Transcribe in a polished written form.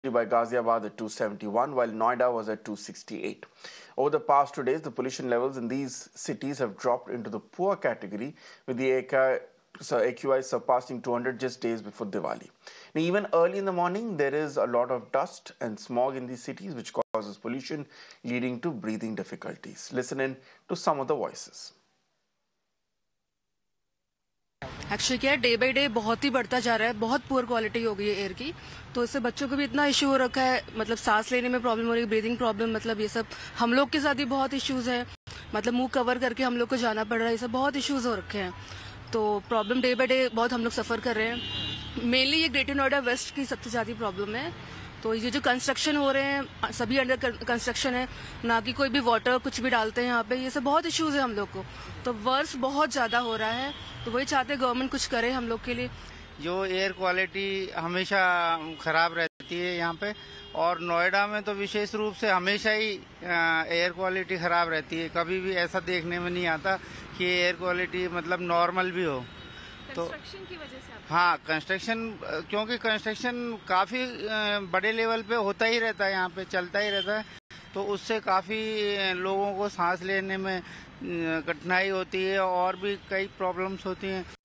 by Ghaziabad at 271, while Noida was at 268. Over the past 2 days, the pollution levels in these cities have dropped into the poor category, with the AQI surpassing 200 just days before Diwali. Now, even early in the morning, there is a lot of dust and smog in these cities, which causes pollution, leading to breathing difficulties. Listen in to some of the voices. Actually क्या है, day by day बहुत ही बढ़ता जा रहा है, बहुत poor quality हो गई है एयर की, तो इससे बच्चों को भी इतना इश्यू हो रखा है, मतलब सांस लेने में प्रॉब्लम हो रही है, ब्रीदिंग प्रॉब्लम, मतलब ये सब हम लोग के साथ भी बहुत इश्यूज है, मतलब मुंह कवर करके हम लोग को जाना पड़ रहा है, ये सब बहुत इश्यूज हो रखे हैं, तो प्रॉब्लम डे बाई डे बहुत हम लोग सफर कर रहे हैं। मेनली ये ग्रेटर नोएडा वेस्ट की सबसे ज्यादा प्रॉब्लम है। तो ये जो कंस्ट्रक्शन हो रहे हैं सभी अंडर कंस्ट्रक्शन है, ना कि कोई भी वाटर कुछ भी डालते हैं यहाँ पे, ये सब बहुत इश्यूज है हम लोग को, तो वर्ष बहुत ज्यादा हो रहा है, तो वही चाहते हैं गवर्नमेंट कुछ करे हम लोग के लिए। जो एयर क्वालिटी हमेशा खराब रहती है यहाँ पे, और नोएडा में तो विशेष रूप से हमेशा ही एयर क्वालिटी खराब रहती है, कभी भी ऐसा देखने में नहीं आता कि एयर क्वालिटी मतलब नॉर्मल भी हो। तो कंस्ट्रक्शन की वजह से हाँ, कंस्ट्रक्शन, क्योंकि कंस्ट्रक्शन काफी बड़े लेवल पे होता ही रहता है, यहाँ पे चलता ही रहता है, तो उससे काफी लोगों को सांस लेने में कठिनाई होती है और भी कई प्रॉब्लम्स होती हैं।